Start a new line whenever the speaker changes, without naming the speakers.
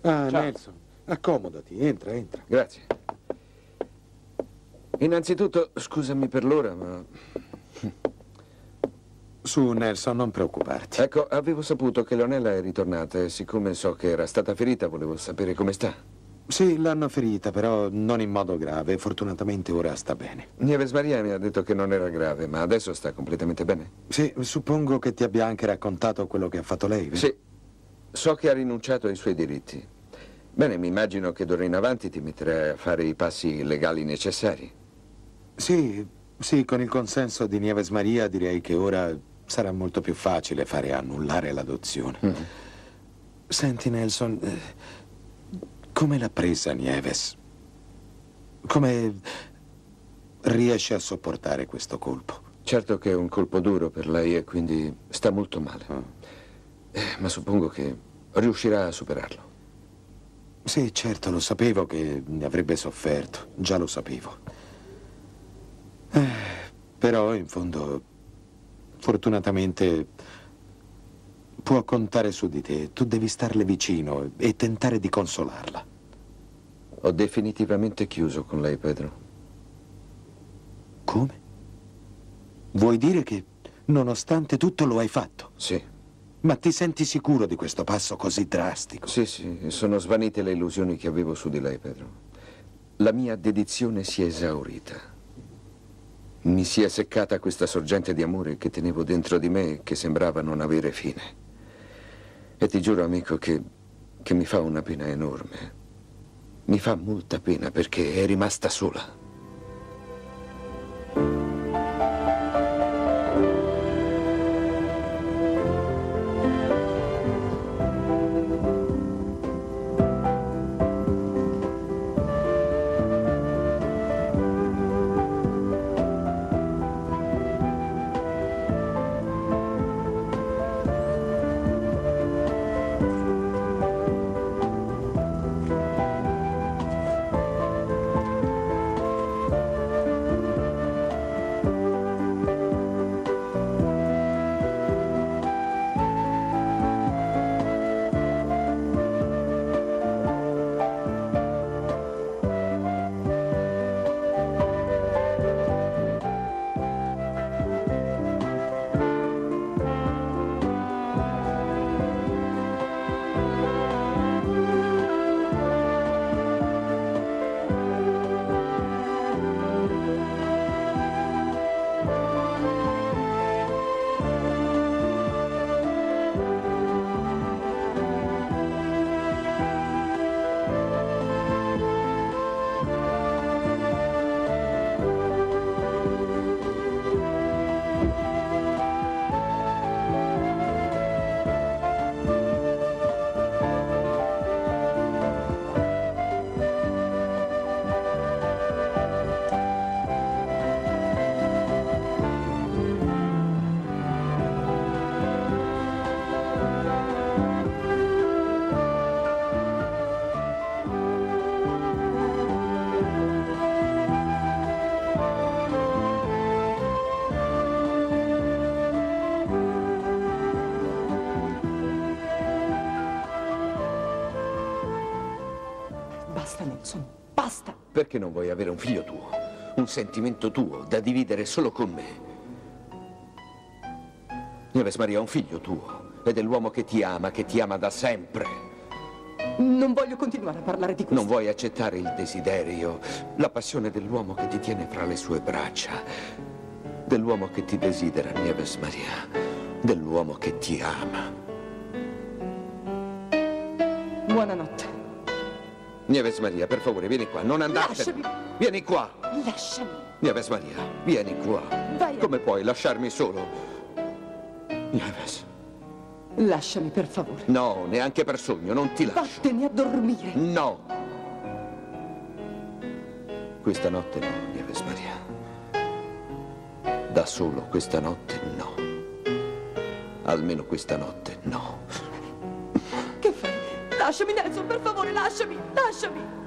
Ah,
Ciao.
Nelson, accomodati, entra, entra.
Grazie. Innanzitutto, scusami per l'ora, ma...
Su, Nelson, non preoccuparti.
Ecco, avevo saputo che Leonella è ritornata e siccome so che era stata ferita, volevo sapere come sta.
Sì, l'hanno ferita, però non in modo grave. Fortunatamente ora sta bene.
Nieves Maria mi ha detto che non era grave, ma adesso sta completamente bene.
Sì, suppongo che ti abbia anche raccontato quello che ha fatto lei, vero?
Sì, so che ha rinunciato ai suoi diritti. Bene, mi immagino che d'ora in avanti ti metterai a fare i passi legali necessari.
Sì, sì, con il consenso di Nieves Maria direi che ora sarà molto più facile fare annullare l'adozione. Senti, Nelson, come l'ha presa Nieves? Come riesce a sopportare questo colpo?
Certo che è un colpo duro per lei e quindi sta molto male. Ma suppongo che riuscirà a superarlo.
Sì, certo, lo sapevo che ne avrebbe sofferto, già lo sapevo. Però, in fondo, fortunatamente può contare su di te. Tu devi starle vicino e tentare di consolarla.
Ho definitivamente chiuso con lei, Pedro.
Come? Vuoi dire che, nonostante tutto, lo hai fatto?
Sì.
Ma ti senti sicuro di questo passo così drastico?
Sì, sì, sono svanite le illusioni che avevo su di lei, Pedro. La mia dedizione si è esaurita. Mi si è seccata questa sorgente di amore che tenevo dentro di me e che sembrava non avere fine. E ti giuro, amico, che mi fa una pena enorme. Mi fa molta pena perché è rimasta sola.
Basta, Nelson, basta.
Perché non vuoi avere un figlio tuo? Un sentimento tuo da dividere solo con me? Nieves Maria è un figlio tuo ed è l'uomo che ti ama da sempre.
Non voglio continuare a parlare di questo.
Non vuoi accettare il desiderio, la passione dell'uomo che ti tiene fra le sue braccia, dell'uomo che ti desidera, Nieves Maria, dell'uomo che ti ama.
Buonanotte.
Nieves Maria, per favore, vieni qua, non andartene.
Lasciami.
Vieni qua.
Lasciami.
Nieves Maria, vieni qua.
Vai.
Come puoi lasciarmi solo? Nieves.
Lasciami, per favore.
No, neanche per sogno, non ti lascio.
Vattene a dormire.
No. Questa notte no, Nieves Maria. Da solo questa notte no. Almeno questa notte no.
Che fai? Lasciami, Nelson, per favore, lasciami, lasciami.